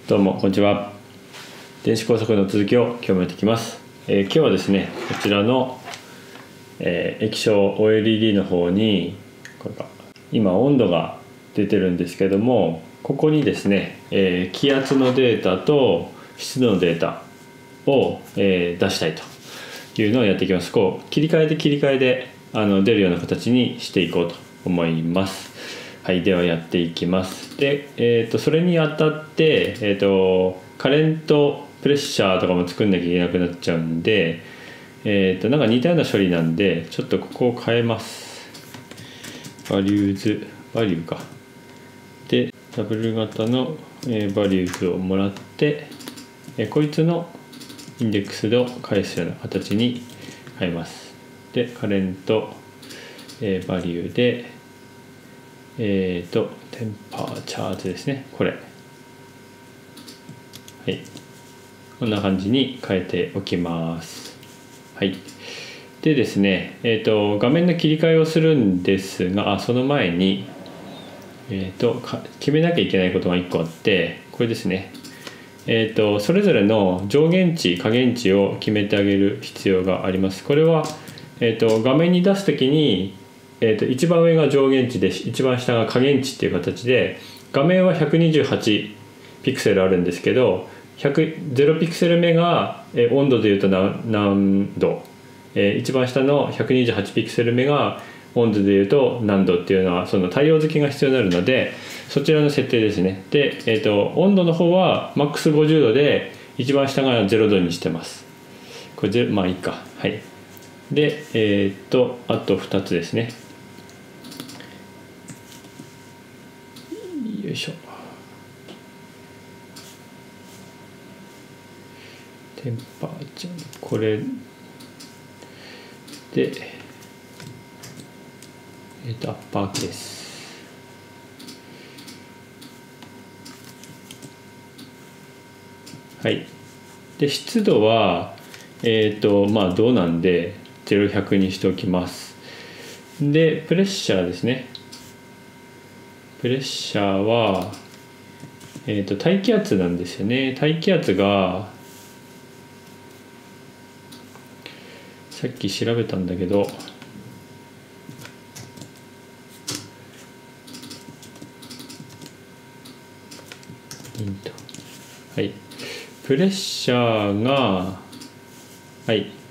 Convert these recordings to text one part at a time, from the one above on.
どうもこんにちは。電子工作の続きを今日もやっていきます。今日はですね、こちらの、液晶 OLED の方にこれか今温度が出てるんですけども、ここにですね、気圧のデータと湿度のデータを、出したいというのをやっていきます。こう切り替えで出るような形にしていこうと思います。はい、ではやっていきます。で、それにあたって、カレントプレッシャーとかも作んなきゃいけなくなっちゃうんで、なんか似たような処理なんでちょっとここを変えます。バリューか。でダブル型の、バリューズをもらって、こいつのインデックスで返すような形に変えます。でカレント、バリューでテンパーチャーズですね、これ。はい、こんな感じに変えておきます。はい。でですね、画面の切り替えをするんですが、その前に、決めなきゃいけないことが1個あって、これですね。それぞれの上限値下限値を決めてあげる必要があります。これは、画面に出すときに一番上が上限値で一番下が下限値っていう形で、画面は128ピクセルあるんですけど、0ピクセル目が温度でいうと何度、一番下の128ピクセル目が温度でいうと何度っていうのはその対応付けが必要になるので、そちらの設定ですね。で、温度の方はマックス50度で一番下が0度にしてます。これまあいいか。はい。であと2つですね。よいしょ。テンパーチャー、これでアッパーケース。はい。で湿度はまあどうなんで0100にしておきます。でプレッシャーですね。プレッシャーは大気圧なんですよね。大気圧がさっき調べたんだけど、はい、プレッシャーが、はい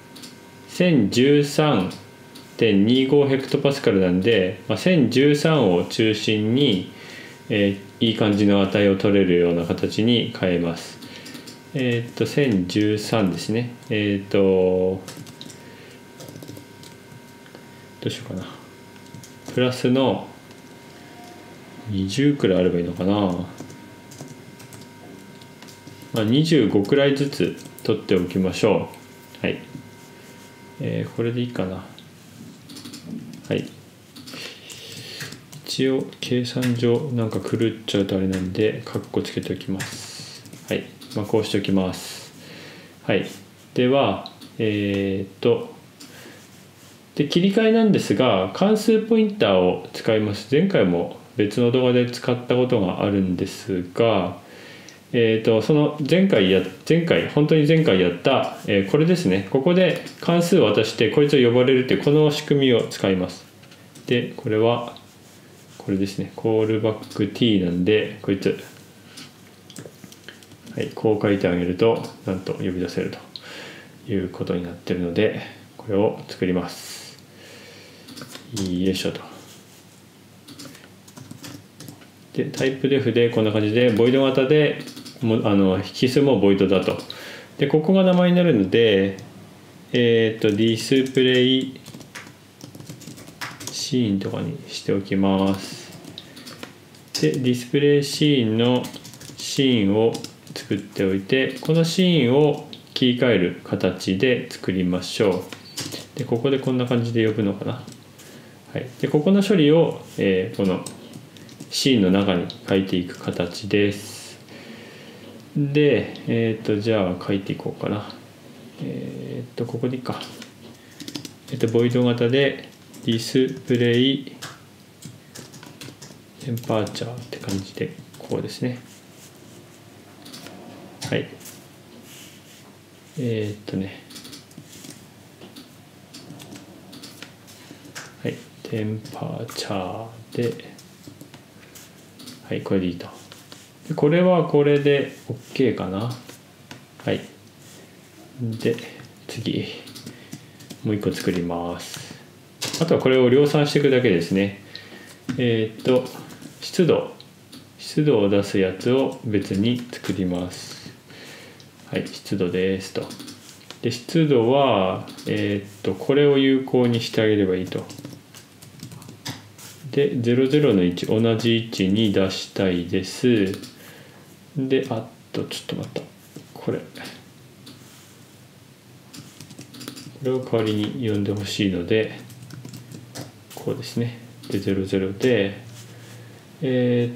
、1013.25 ヘクトパスカルなんで、1013を中心に、いい感じの値を取れるような形に変えます。1013ですね。どうしようかな。プラスの20くらいあればいいのかな。25くらいずつ取っておきましょう。はい。これでいいかな。はい。一応計算上なんか狂っちゃうとあれなんでカッコつけておきます。はい。こうしておきます。はい。ではで切り替えなんですが、関数ポインターを使います。前回も別の動画で使ったことがあるんですが、その前回本当に前回やった、これですね。ここで関数を渡してこいつを呼ばれるっていうこの仕組みを使います。でこれはこれですね。コールバック t なんでこいつ、はい、こう書いてあげるとなんと呼び出せるということになっているので、これを作ります。よいしょと。でタイプデフでこんな感じでボイド型で引数もボイドだと。でここが名前になるのでディスプレイシーンとかにしておきます。でディスプレイシーンのシーンを作っておいて、このシーンを切り替える形で作りましょう。でここでこんな感じで呼ぶのかな。はい、でここの処理を、このシーンの中に書いていく形です。でじゃあ書いていこうかな。ここでいいか。ボイド型でディスプレイテンパーチャーって感じでこうですね。 はい。はい、テンパーチャーで、はい、これでいいと。でこれはこれで OK かな。はい。で、次、もう一個作ります。あとはこれを量産していくだけですね。湿度を出すやつを別に作ります。はい、湿度ですと。で、湿度は、これを有効にしてあげればいいと。で、00の1、同じ位置に出したいです。で、ちょっと待った。これを代わりに呼んでほしいので、こうですね。で、00で、テ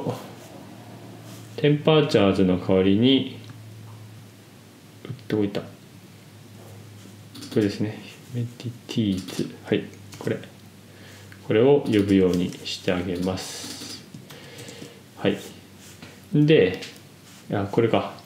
ンパーチャーズの代わりに、どこいった？これですね。メディティーズ。はい、これを呼ぶようにしてあげます。はい。で、これか。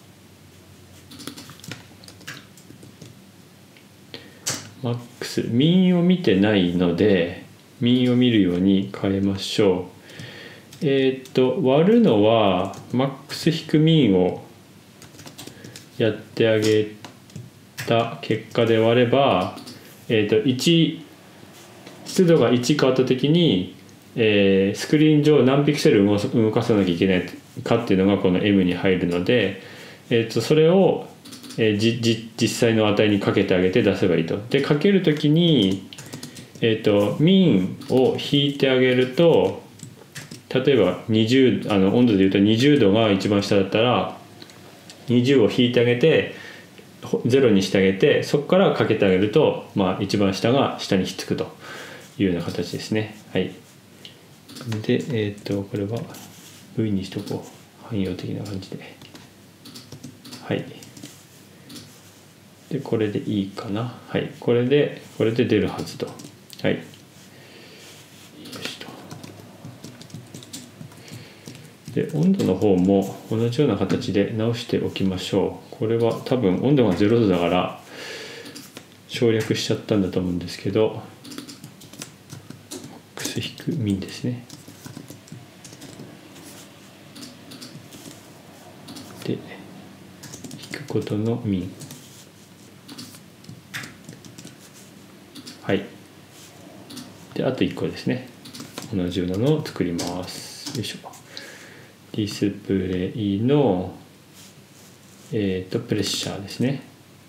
マックス、minを見てないので、minを見るように変えましょう。割るのは、マックス引く min をやってあげた結果で割れば、1、湿度が1変わった時に、スクリーン上何ピクセル動かさなきゃいけないかっていうのがこの M に入るので、それを、実際の値にかけてあげて出せばいいと。で、かける時に、min を引いてあげると、例えば温度でいうと20度が一番下だったら20を引いてあげて0にしてあげて、そこからかけてあげると、一番下が下にひっつくというような形ですね。はい。で、これは V にしとこう。汎用的な感じで。はい。で、これでいいかな。はい。これで出るはずと。はい。よしと。で、温度の方も同じような形で直しておきましょう。これは多分温度が0度だから省略しちゃったんだと思うんですけど、min ですね。で、引くことの min。はい。で、あと1個ですね。同じようなのを作ります。よいしょ。ディスプレイの、プレッシャーですね。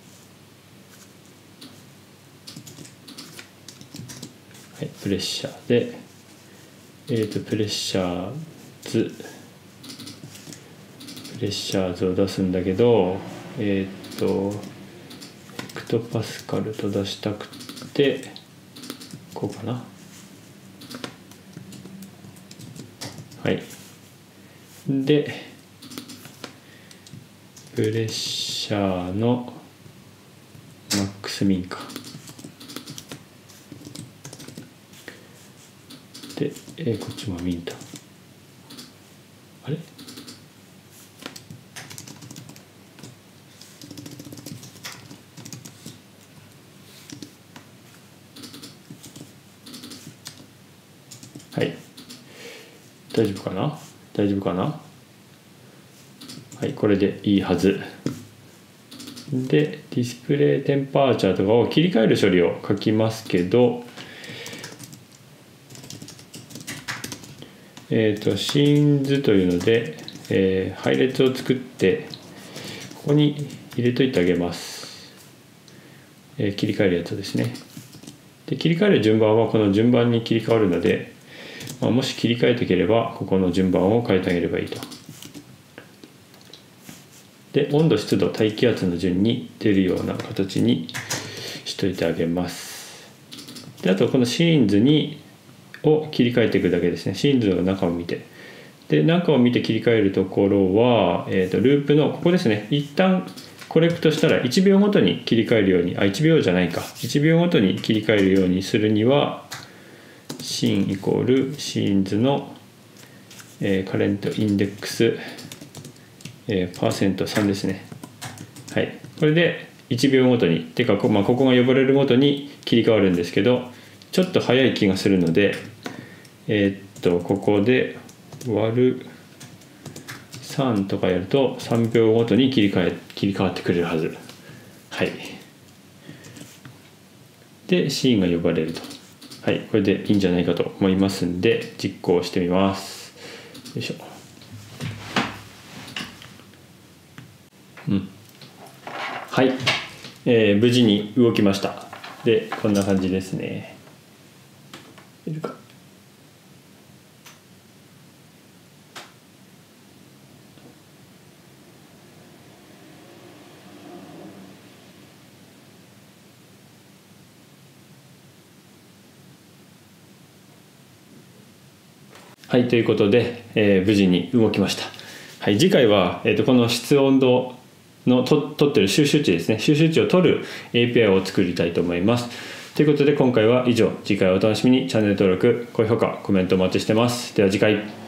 はい、プレッシャーで、プレッシャーズを出すんだけど、ヘクトパスカルと出したくて、こうかな。はい。で、プレッシャーのマックスミンか。で、こっちもミンと。あれ？はい。大丈夫かな。はい、これでいいはず。で、ディスプレイテンパーチャーとかを切り替える処理を書きますけど、シーンズというので、配列を作ってここに入れといてあげます。切り替えるやつですね。で、切り替える順番はこの順番に切り替わるので、もし切り替えていければここの順番を変えてあげればいいと。で、温度、湿度、大気圧の順に出るような形にしといてあげます。で、あとこのシーンズを切り替えていくだけですね。シーンズの中を見て。で、中を見て切り替えるところは、ループのここですね。一旦コレクトしたら1秒ごとに切り替えるように、1秒じゃないか。1秒ごとに切り替えるようにするには、シーンイコールシーンズの、カレントインデックスパーセント3ですね。はい、これで1秒ごとにここが呼ばれるごとに切り替わるんですけど、ちょっと早い気がするので、ここで割る3とかやると3秒ごとに切り替わってくれるはず。はい、でシーンが呼ばれると。はい、これでいいんじゃないかと思いますんで実行してみます。よいしょ。はい、無事に動きました。でこんな感じですね。いるか。はい、ということで、無事に動きました。はい、次回は、この室温度の取ってる収集値ですね、収集値を取る API を作りたいと思います。ということで今回は以上。次回お楽しみに。チャンネル登録、高評価、コメントお待ちしてます。では次回。